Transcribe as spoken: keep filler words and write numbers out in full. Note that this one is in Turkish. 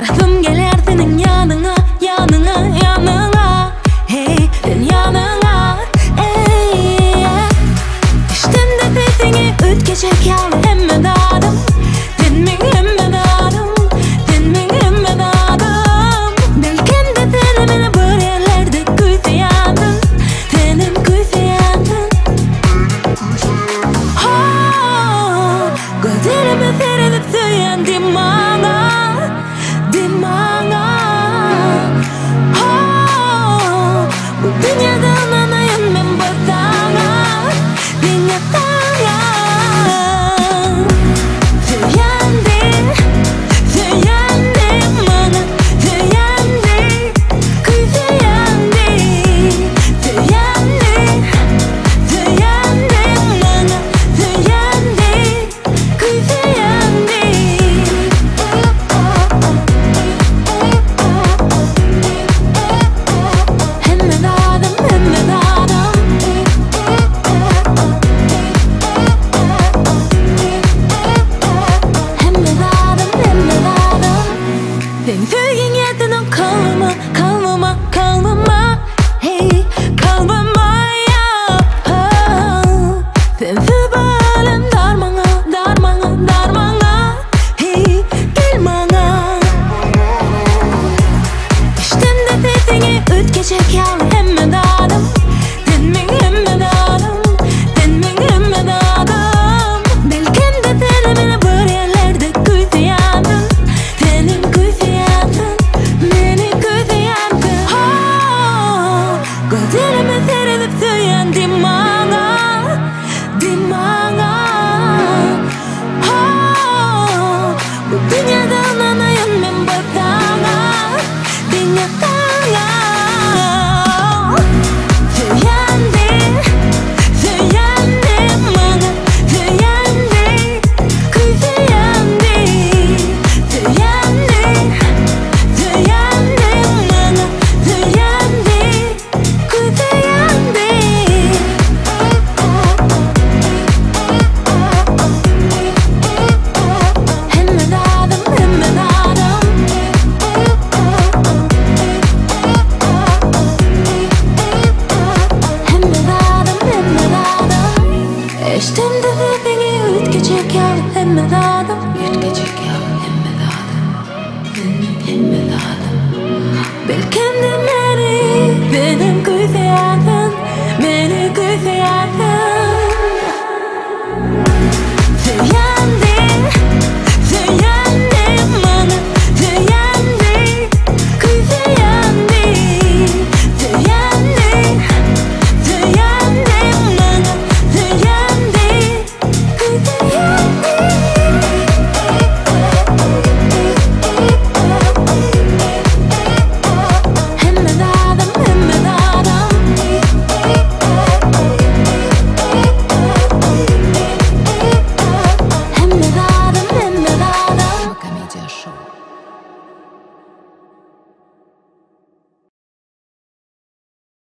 Baradım gelir senin yanına, yanına, yanına. Hey, sen yanına, ey. İşten de sesini ötkeşek yal hemen adım. Denmek hemen adım, denmek hemen adım. Belki de sen beni böyle yerlerde kuysaydın, senin kuysaydın. Oh, gözlerime seyredip söyledim bana, dimana. Oh, bu dünyadan anayım ben basana, dinletana. Söylendi, söylendi bana, söylendi, kuysaydın. Söylendi, söylendi bana, söylendi, kuysaydın. Hemen adım, hemen adım. Hemen adım, hemen adım. Sen söyleyen yerden o kalma, kalma.